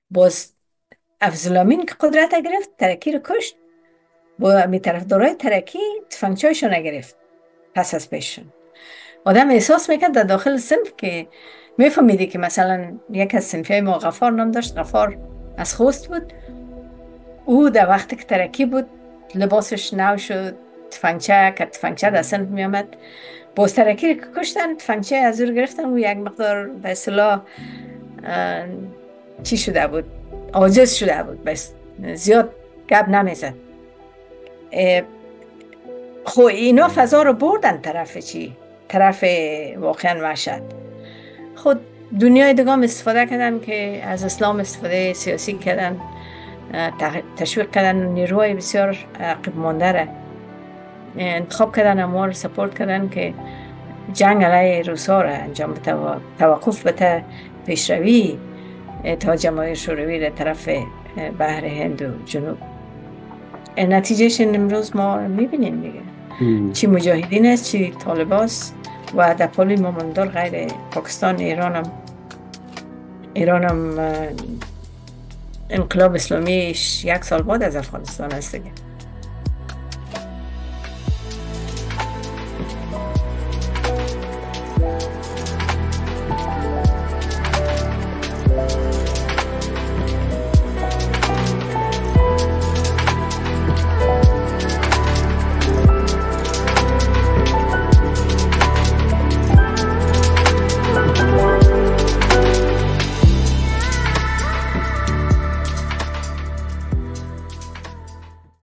باز افزلامین که قدرت گرفت، ترکی رو کشت. با می طرفدارای ترکی تفنگچایشو نگرفت پس از پیششون. آدم احساس میکرد در داخل صنف که میفهمیدی که مثلا یک از صنفی های ما غفار نام داشت، غفار از خوست بود. او در وقتی که ترکی بود لباسش نو شد، تفنگچه که تفنگچه در صنف میامد. باز ترکی رو که کشتن، تفنگچه از او رو گرفتن و یک مقدار به اصطلاح اه، چی شده بود، عاجز شده بود، بس زیاد گپ نمیزد. اه، خب اینا فضا رو بردن طرف چی؟ طرف واقعا وحشت. خود دنیای دیگه هم استفاده کردن که از اسلام استفاده سیاسی کردن، تشویق کردن نیروهای بسیار عقب مانده را انتخاب کردن، اما رو سپورت کردن که جنگ علیه روسا را انجام بده و توقف بده پیشروی اتحاد جماهیر شوروی در طرف بحر هند و جنوب. نتیجهش امروز ما میبینیم دیگه، ام. چی مجاهدین است چی طالباست. و در پالی ماماندار غیر پاکستان، ایرانم انقلاب اسلامیش یک سال بعد از افغانستان است دیگه.